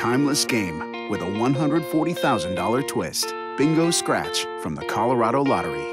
timeless game with a $140,000 twist. Bingo Scratch from the Colorado Lottery.